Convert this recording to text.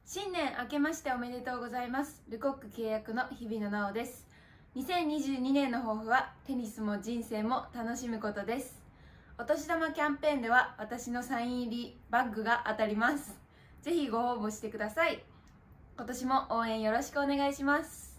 新年明けましておめでとうございます。ルコック契約の日比野菜緒です。2022年の抱負はテニスも人生も楽しむことです。お年玉キャンペーンでは私のサイン入りバッグが当たります。ぜひご応募してください。今年も応援よろしくお願いします。